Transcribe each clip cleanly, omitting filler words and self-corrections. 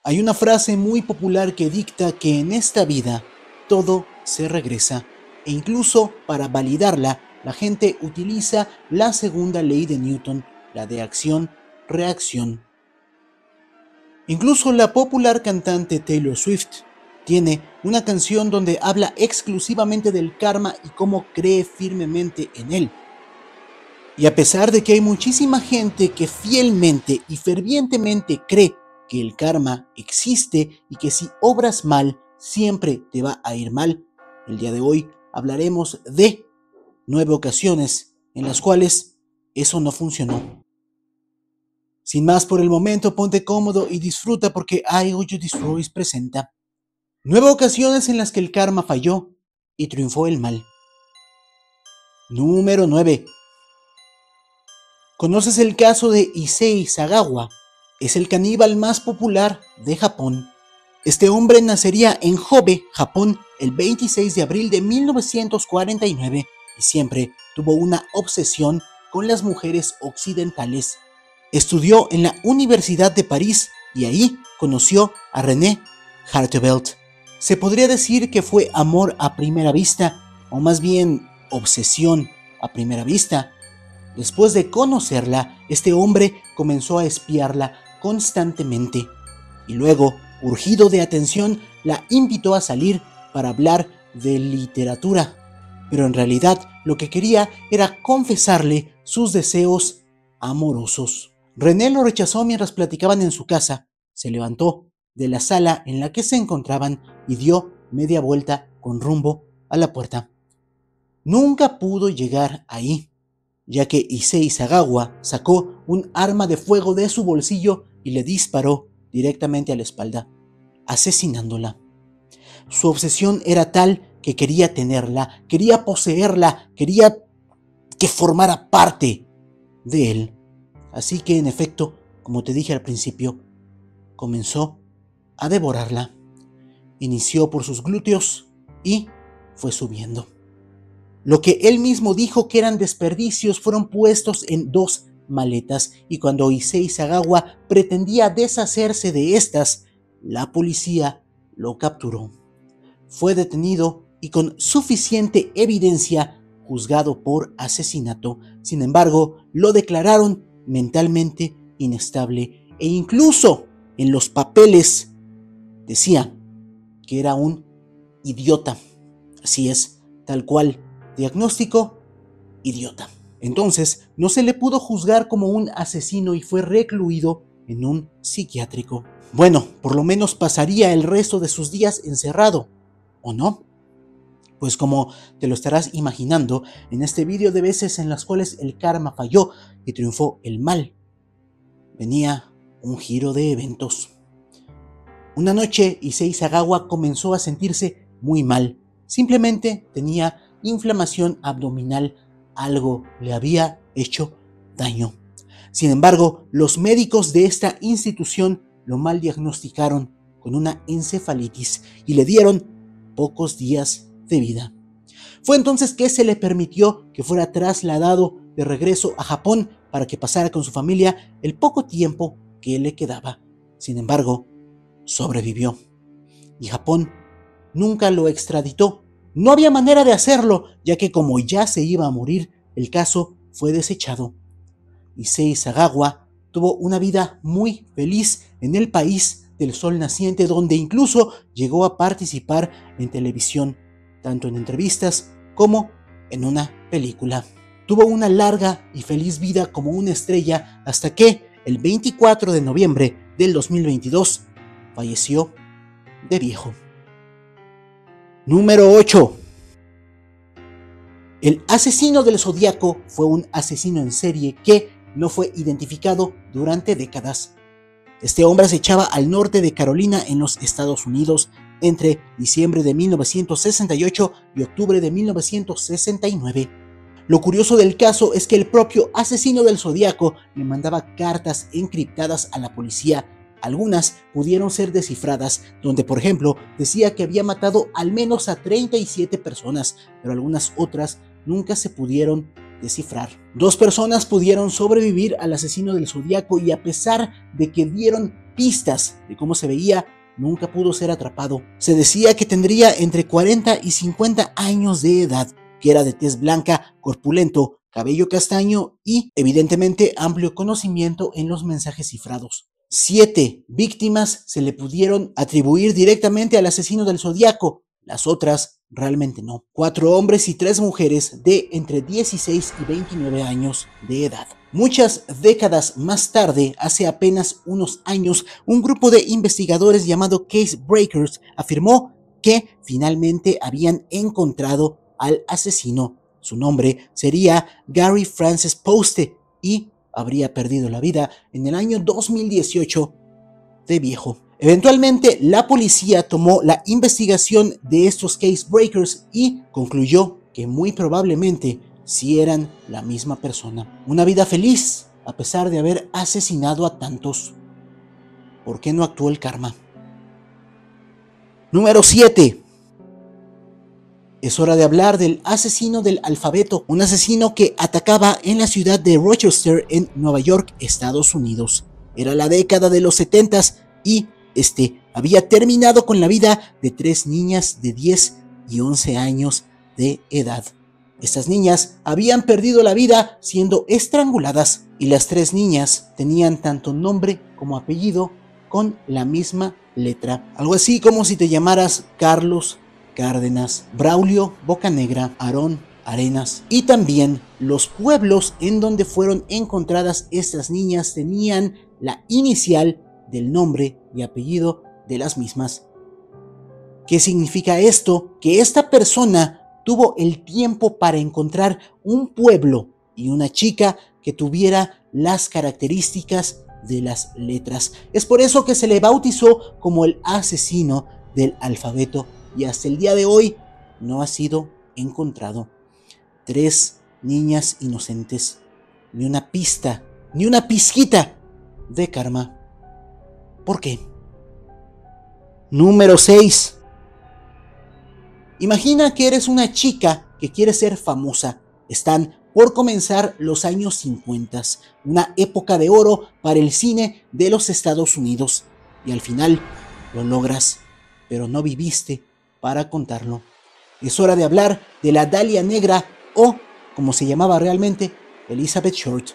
Hay una frase muy popular que dicta que en esta vida todo se regresa, e incluso para validarla, la gente utiliza la segunda ley de Newton, la de acción-reacción. Incluso la popular cantante Taylor Swift tiene una canción donde habla exclusivamente del karma y cómo cree firmemente en él. Y a pesar de que hay muchísima gente que fielmente y fervientemente cree que el karma existe y que si obras mal, siempre te va a ir mal, el día de hoy hablaremos de 9 ocasiones en las cuales eso no funcionó. Sin más por el momento, ponte cómodo y disfruta porque I Owe You Destroys presenta 9 ocasiones en las que el karma falló y triunfó el mal. Número 9. ¿Conoces el caso de Issei Sagawa? Es el caníbal más popular de Japón. Este hombre nacería en Kobe, Japón, el 26 de abril de 1949 y siempre tuvo una obsesión con las mujeres occidentales. Estudió en la Universidad de París y ahí conoció a René Hartevelt. Se podría decir que fue amor a primera vista, o más bien obsesión a primera vista. Después de conocerla, este hombre comenzó a espiarla constantemente y luego, urgido de atención, la invitó a salir para hablar de literatura. Pero en realidad lo que quería era confesarle sus deseos amorosos. René lo rechazó mientras platicaban en su casa. Se levantó de la sala en la que se encontraban y dio media vuelta con rumbo a la puerta. Nunca pudo llegar ahí, ya que Issei Sagawa sacó un arma de fuego de su bolsillo y le disparó directamente a la espalda, asesinándola. Su obsesión era tal que quería tenerla, quería poseerla, quería que formara parte de él. Así que, en efecto, como te dije al principio, comenzó a devorarla. Inició por sus glúteos y fue subiendo. Lo que él mismo dijo que eran desperdicios fueron puestos en 2 maletas y cuando Issei Sagawa pretendía deshacerse de estas, la policía lo capturó. Fue detenido y con suficiente evidencia juzgado por asesinato. Sin embargo, lo declararon mentalmente inestable e incluso en los papeles decía que era un idiota. Así es, tal cual. Diagnóstico: idiota. Entonces, no se le pudo juzgar como un asesino y fue recluido en un psiquiátrico. Bueno, por lo menos pasaría el resto de sus días encerrado, ¿o no? Pues como te lo estarás imaginando, en este video de veces en las cuales el karma falló y triunfó el mal, venía un giro de eventos. Una noche, Issei Sagawa comenzó a sentirse muy mal. Simplemente tenía inflamación abdominal, algo le había hecho daño. Sin embargo, los médicos de esta institución lo mal diagnosticaron con una encefalitis y le dieron pocos días de vida. Fue entonces que se le permitió que fuera trasladado de regreso a Japón para que pasara con su familia el poco tiempo que le quedaba. Sin embargo, sobrevivió y Japón nunca lo extraditó. No había manera de hacerlo, ya que como ya se iba a morir, el caso fue desechado. Issei Sagawa tuvo una vida muy feliz en el país del sol naciente, donde incluso llegó a participar en televisión, tanto en entrevistas como en una película. Tuvo una larga y feliz vida como una estrella hasta que el 24 de noviembre del 2022 falleció de viejo. Número 8. El asesino del Zodíaco fue un asesino en serie que no fue identificado durante décadas. Este hombre acechaba al norte de Carolina en los Estados Unidos entre diciembre de 1968 y octubre de 1969. Lo curioso del caso es que el propio asesino del Zodíaco le mandaba cartas encriptadas a la policía. Algunas pudieron ser descifradas, donde por ejemplo decía que había matado al menos a 37 personas, pero algunas otras nunca se pudieron descifrar. 2 personas pudieron sobrevivir al asesino del Zodíaco y a pesar de que dieron pistas de cómo se veía, nunca pudo ser atrapado. Se decía que tendría entre 40 y 50 años de edad, que era de tez blanca, corpulento, cabello castaño y, evidentemente, amplio conocimiento en los mensajes cifrados. 7 víctimas se le pudieron atribuir directamente al asesino del Zodíaco, las otras realmente no. 4 hombres y 3 mujeres de entre 16 y 29 años de edad. Muchas décadas más tarde, hace apenas unos años, un grupo de investigadores llamado Case Breakers afirmó que finalmente habían encontrado al asesino. Su nombre sería Gary Francis Poste y habría perdido la vida en el año 2018 de viejo. Eventualmente, la policía tomó la investigación de estos case breakers y concluyó que muy probablemente sí eran la misma persona. Una vida feliz, a pesar de haber asesinado a tantos. ¿Por qué no actuó el karma? Número 7. Es hora de hablar del asesino del alfabeto, un asesino que atacaba en la ciudad de Rochester, en Nueva York, Estados Unidos. Era la década de los 70s y había terminado con la vida de 3 niñas de 10 y 11 años de edad. Estas niñas habían perdido la vida siendo estranguladas y las 3 niñas tenían tanto nombre como apellido con la misma letra. Algo así como si te llamaras Carlos Cárdenas, Braulio Bocanegra, Aarón Arenas. Y también los pueblos en donde fueron encontradas estas niñas tenían la inicial del nombre y apellido de las mismas. ¿Qué significa esto? Que esta persona tuvo el tiempo para encontrar un pueblo y una chica que tuviera las características de las letras. Es por eso que se le bautizó como el asesino del alfabeto y hasta el día de hoy no ha sido encontrado. 3 niñas inocentes, ni una pista, ni una pizquita de karma. ¿Por qué? Número 6. Imagina que eres una chica que quiere ser famosa. Están por comenzar los años 50, una época de oro para el cine de los Estados Unidos. Y al final lo logras, pero no viviste para contarlo. Es hora de hablar de la Dalia Negra o, como se llamaba realmente, Elizabeth Short.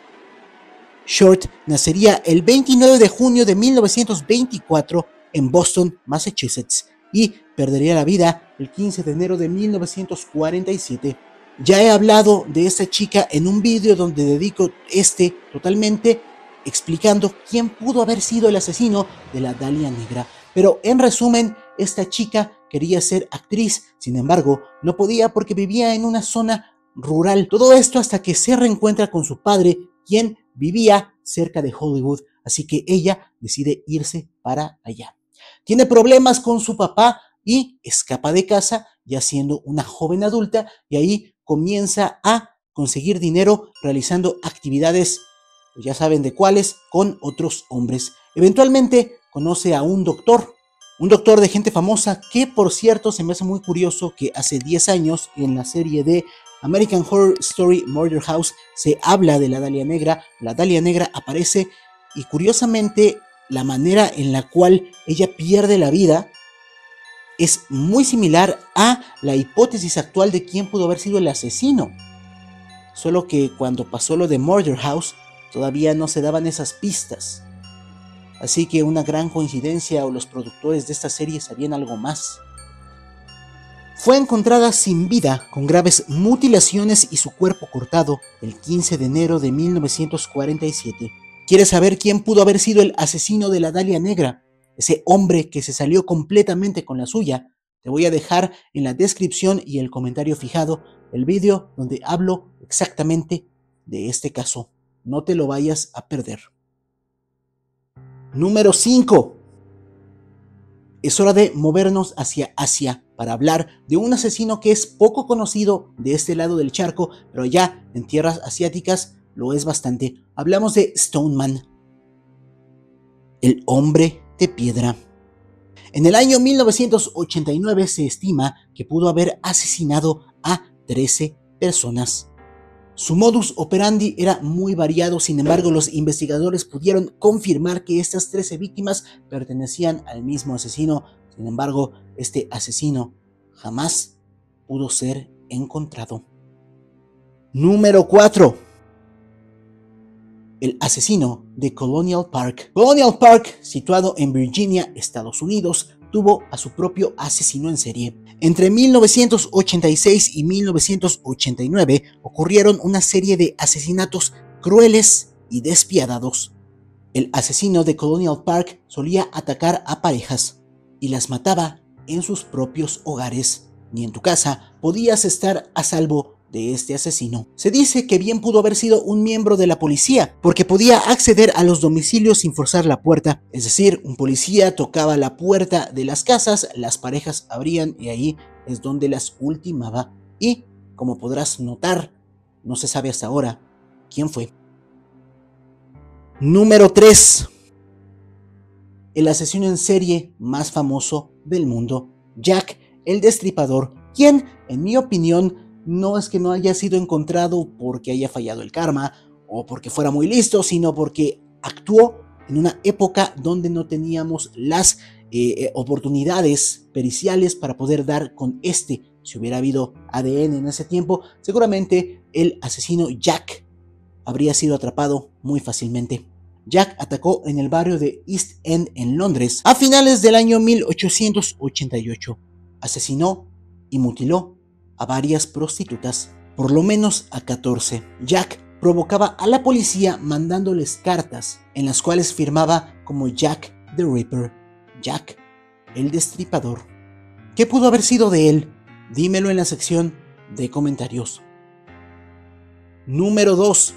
Short nacería el 29 de junio de 1924 en Boston, Massachusetts, y perdería la vida el 15 de enero de 1947. Ya he hablado de esta chica en un vídeo donde dedico totalmente explicando quién pudo haber sido el asesino de la Dalia Negra. Pero en resumen, esta chica quería ser actriz, sin embargo, no podía porque vivía en una zona rural. Todo esto hasta que se reencuentra con su padre, quien vivía cerca de Hollywood, así que ella decide irse para allá. Tiene problemas con su papá y escapa de casa, ya siendo una joven adulta, y ahí comienza a conseguir dinero realizando actividades, pues ya saben de cuáles, con otros hombres. Eventualmente conoce a un doctor de gente famosa, que por cierto se me hace muy curioso que hace 10 años en la serie de American Horror Story Murder House se habla de la Dalia Negra. La Dalia Negra aparece y curiosamente la manera en la cual ella pierde la vida es muy similar a la hipótesis actual de quién pudo haber sido el asesino. Solo que cuando pasó lo de Murder House todavía no se daban esas pistas. Así que una gran coincidencia, o los productores de esta serie sabían algo más. Fue encontrada sin vida, con graves mutilaciones y su cuerpo cortado, el 15 de enero de 1947. ¿Quieres saber quién pudo haber sido el asesino de la Dalia Negra? Ese hombre que se salió completamente con la suya. Te voy a dejar en la descripción y el comentario fijado el vídeo donde hablo exactamente de este caso. No te lo vayas a perder. Número 5. Es hora de movernos hacia Asia para hablar de un asesino que es poco conocido de este lado del charco, pero allá en tierras asiáticas lo es bastante. Hablamos de Stoneman, el hombre de piedra. En el año 1989 se estima que pudo haber asesinado a 13 personas. Su modus operandi era muy variado, sin embargo, los investigadores pudieron confirmar que estas 13 víctimas pertenecían al mismo asesino. Sin embargo, este asesino jamás pudo ser encontrado. Número 4. El asesino de Colonial Park. Colonial Park, situado en Virginia, Estados Unidos, tuvo a su propio asesino en serie. Entre 1986 y 1989 ocurrieron una serie de asesinatos crueles y despiadados. El asesino de Colonial Park solía atacar a parejas y las mataba en sus propios hogares. Ni en tu casa podías estar a salvo de este asesino. Se dice que bien pudo haber sido un miembro de la policía, porque podía acceder a los domicilios sin forzar la puerta. Es decir, un policía tocaba la puerta de las casas, las parejas abrían y ahí es donde las ultimaba. Y, como podrás notar, no se sabe hasta ahora quién fue. Número 3. El asesino en serie más famoso del mundo, Jack el Destripador, quien, en mi opinión, no es que no haya sido encontrado porque haya fallado el karma o porque fuera muy listo, sino porque actuó en una época donde no teníamos las oportunidades periciales para poder dar con este. Si hubiera habido ADN en ese tiempo, seguramente el asesino Jack habría sido atrapado muy fácilmente. Jack atacó en el barrio de East End en Londres a finales del año 1888. Asesinó y mutiló a varias prostitutas, por lo menos a 14. Jack provocaba a la policía mandándoles cartas en las cuales firmaba como Jack the Ripper, Jack el Destripador. ¿Qué pudo haber sido de él? Dímelo en la sección de comentarios. Número 2.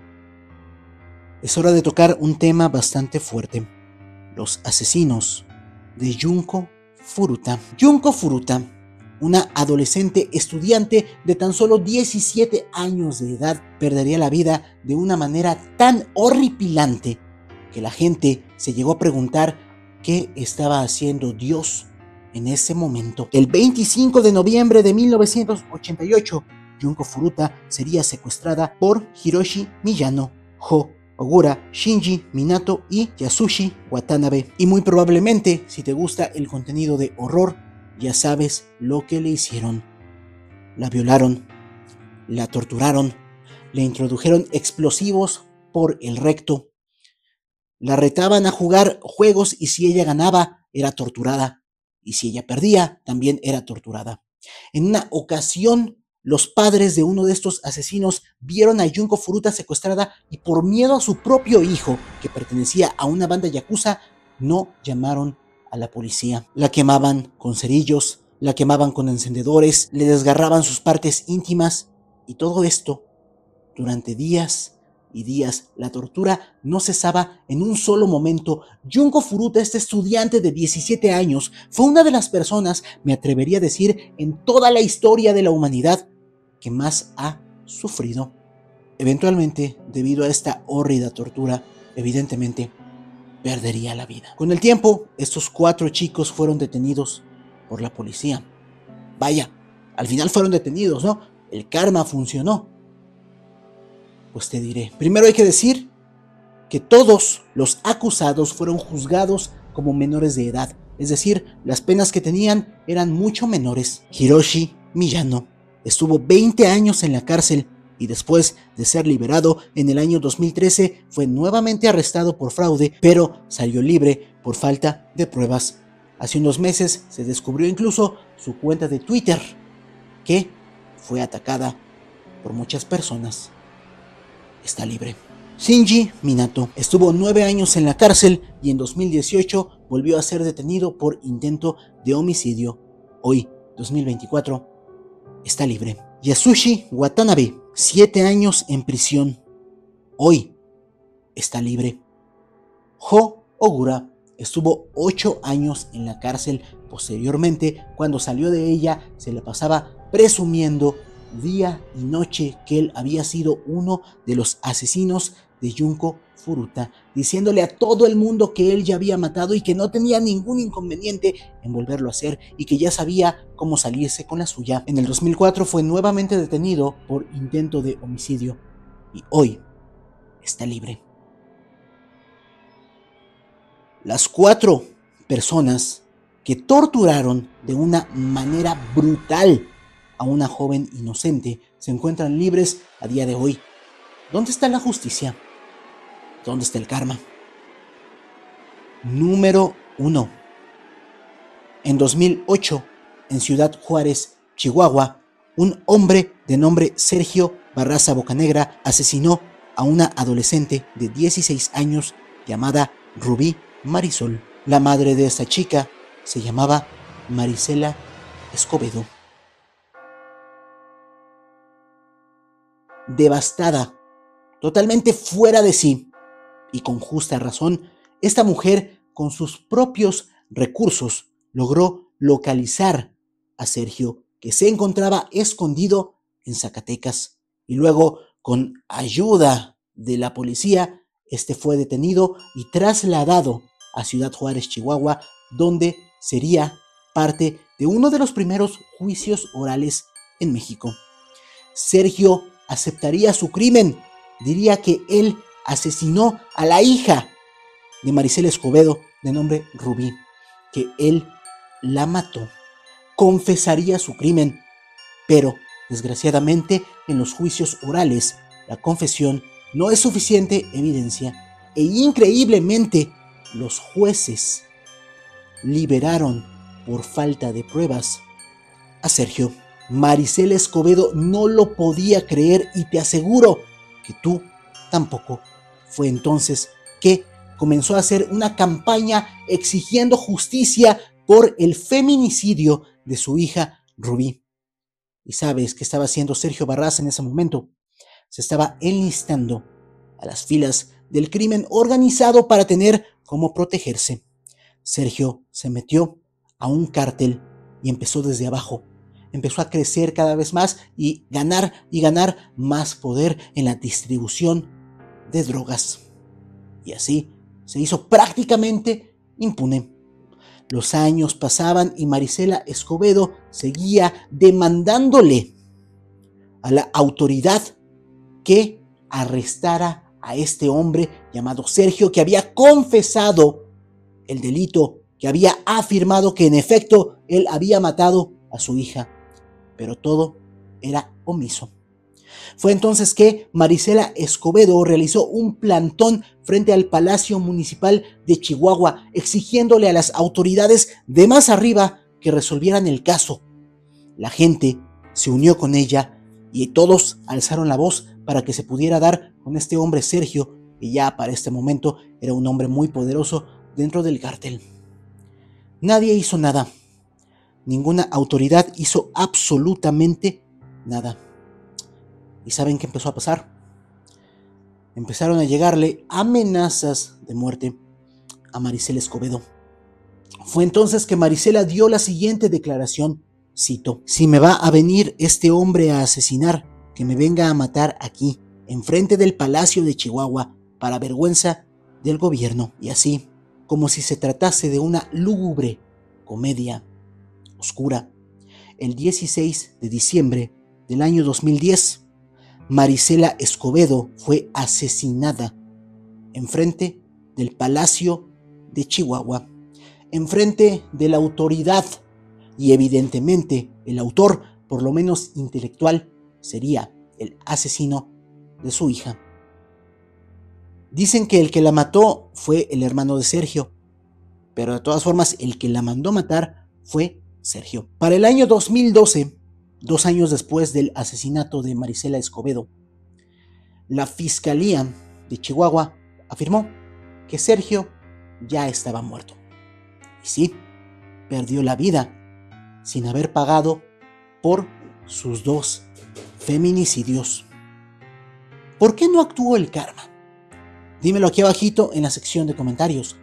Es hora de tocar un tema bastante fuerte: los asesinos de Junko Furuta. Junko Furuta, una adolescente estudiante de tan solo 17 años de edad, perdería la vida de una manera tan horripilante que la gente se llegó a preguntar qué estaba haciendo Dios en ese momento. El 25 de noviembre de 1988, Junko Furuta sería secuestrada por Hiroshi Miyano, Ho Ogura, Shinji Minato y Yasushi Watanabe. Y muy probablemente, si te gusta el contenido de horror, ya sabes lo que le hicieron. La violaron, la torturaron, le introdujeron explosivos por el recto, la retaban a jugar juegos y si ella ganaba, era torturada. Y si ella perdía, también era torturada. En una ocasión, los padres de uno de estos asesinos vieron a Junko Furuta secuestrada y por miedo a su propio hijo, que pertenecía a una banda yakuza, no llamaron a la policía. La quemaban con cerillos, la quemaban con encendedores, le desgarraban sus partes íntimas y todo esto durante días y días. La tortura no cesaba en un solo momento. Junko Furuta, este estudiante de 17 años, fue una de las personas, me atrevería a decir, en toda la historia de la humanidad que más ha sufrido. Eventualmente, debido a esta hórrida tortura, evidentemente perdería la vida. Con el tiempo, estos 4 chicos fueron detenidos por la policía. Vaya, al final fueron detenidos, ¿no? El karma funcionó. Pues te diré. Primero hay que decir que todos los acusados fueron juzgados como menores de edad. Es decir, las penas que tenían eran mucho menores. Hiroshi Miyano estuvo 20 años en la cárcel y después de ser liberado en el año 2013 fue nuevamente arrestado por fraude, pero salió libre por falta de pruebas. Hace unos meses se descubrió incluso su cuenta de Twitter, que fue atacada por muchas personas. Está libre. Shinji Minato estuvo 9 años en la cárcel y en 2018 volvió a ser detenido por intento de homicidio. Hoy, 2024, está libre. Yasushi Watanabe, 7 años en prisión. Hoy está libre. Ho Ogura estuvo 8 años en la cárcel. Posteriormente, cuando salió de ella, se le pasaba presumiendo día y noche que él había sido uno de los asesinos de Junko Furuta, diciéndole a todo el mundo que él ya había matado y que no tenía ningún inconveniente en volverlo a hacer y que ya sabía cómo salirse con la suya. En el 2004 fue nuevamente detenido por intento de homicidio y hoy está libre. Las 4 personas que torturaron de una manera brutal a una joven inocente se encuentran libres a día de hoy. ¿Dónde está la justicia? ¿Dónde está el karma? Número 1. En 2008, en Ciudad Juárez, Chihuahua, un hombre de nombre Sergio Barraza Bocanegra asesinó a una adolescente de 16 años llamada Rubí Marisol. La madre de esta chica se llamaba Marisela Escobedo. Devastada, totalmente fuera de sí, y con justa razón, esta mujer, con sus propios recursos, logró localizar a Sergio, que se encontraba escondido en Zacatecas, y luego, con ayuda de la policía, este fue detenido y trasladado a Ciudad Juárez, Chihuahua, donde sería parte de uno de los primeros juicios orales en México. Sergio aceptaría su crimen, diría que él asesinó a la hija de Marisela Escobedo, de nombre Rubí, que él la mató. Confesaría su crimen, pero desgraciadamente en los juicios orales la confesión no es suficiente evidencia e increíblemente los jueces liberaron por falta de pruebas a Sergio. Marisela Escobedo no lo podía creer y te aseguro que tú tampoco. Fue entonces que comenzó a hacer una campaña exigiendo justicia por el feminicidio de su hija Rubí. ¿Y sabes qué estaba haciendo Sergio Barraza en ese momento? Se estaba enlistando a las filas del crimen organizado para tener cómo protegerse. Sergio se metió a un cártel y empezó desde abajo. Empezó a crecer cada vez más y ganar más poder en la distribución de drogas. Y así se hizo prácticamente impune. Los años pasaban y Marisela Escobedo seguía demandándole a la autoridad que arrestara a este hombre llamado Sergio, que había confesado el delito, que había afirmado que en efecto él había matado a su hija, pero todo era omiso. Fue entonces que Marisela Escobedo realizó un plantón frente al Palacio Municipal de Chihuahua, exigiéndole a las autoridades de más arriba que resolvieran el caso. La gente se unió con ella y todos alzaron la voz para que se pudiera dar con este hombre Sergio, que ya para este momento era un hombre muy poderoso dentro del cártel. Nadie hizo nada. Ninguna autoridad hizo absolutamente nada. ¿Y saben qué empezó a pasar? Empezaron a llegarle amenazas de muerte a Marisela Escobedo. Fue entonces que Marisela dio la siguiente declaración, cito: "Si me va a venir este hombre a asesinar, que me venga a matar aquí, enfrente del Palacio de Chihuahua, para vergüenza del gobierno". Y así, como si se tratase de una lúgubre comedia oscura, el 16 de diciembre del año 2010, Marisela Escobedo fue asesinada enfrente del Palacio de Chihuahua, enfrente de la autoridad, y evidentemente el autor, por lo menos intelectual, sería el asesino de su hija. Dicen que el que la mató fue el hermano de Sergio, pero de todas formas el que la mandó matar fue Sergio. Para el año 2012, 2 años después del asesinato de Marisela Escobedo, la Fiscalía de Chihuahua afirmó que Sergio ya estaba muerto. Y sí, perdió la vida sin haber pagado por sus 2 feminicidios. ¿Por qué no actuó el karma? Dímelo aquí abajito en la sección de comentarios.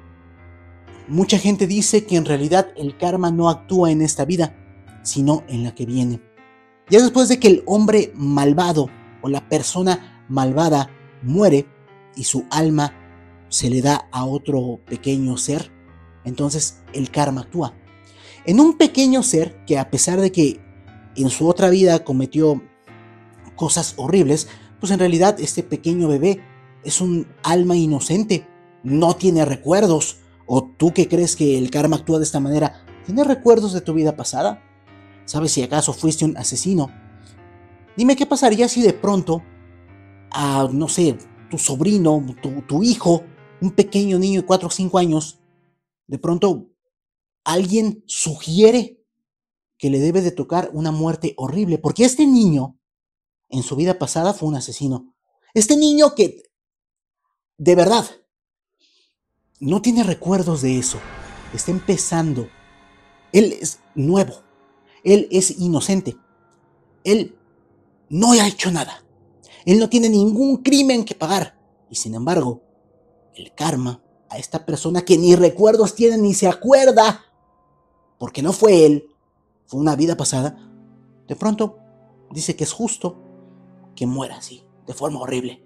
Mucha gente dice que en realidad el karma no actúa en esta vida, sino en la que viene. Ya después de que el hombre malvado o la persona malvada muere, y su alma se le da a otro pequeño ser, entonces el karma actúa. En un pequeño ser que, a pesar de que en su otra vida cometió cosas horribles, pues en realidad este pequeño bebé es un alma inocente, no tiene recuerdos. ¿O tú que crees que el karma actúa de esta manera, tienes recuerdos de tu vida pasada? ¿Sabes si acaso fuiste un asesino? Dime qué pasaría si de pronto a, no sé, tu sobrino, tu hijo, un pequeño niño de 4 o 5 años, de pronto alguien sugiere que le debe de tocar una muerte horrible, porque este niño en su vida pasada fue un asesino. Este niño que de verdad no tiene recuerdos de eso, está empezando. Él es nuevo, él es inocente, él no ha hecho nada, él no tiene ningún crimen que pagar. Y sin embargo, el karma a esta persona que ni recuerdos tiene ni se acuerda, porque no fue él, fue una vida pasada, de pronto dice que es justo que muera así, de forma horrible.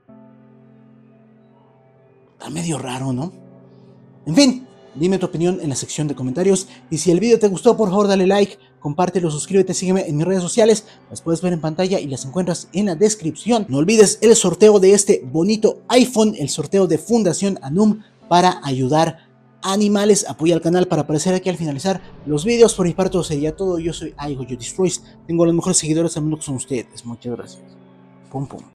Está medio raro, ¿no? En fin, dime tu opinión en la sección de comentarios, y si el video te gustó, por favor dale like, compártelo, suscríbete, sígueme en mis redes sociales, las puedes ver en pantalla y las encuentras en la descripción. No olvides el sorteo de este bonito iPhone, el sorteo de Fundación Anum para ayudar a animales. Apoya al canal para aparecer aquí al finalizar los videos. Por mi parte sería todo. Yo soy iGoYoDestroys, tengo los mejores seguidores del mundo que son ustedes. Muchas gracias. Pum pum.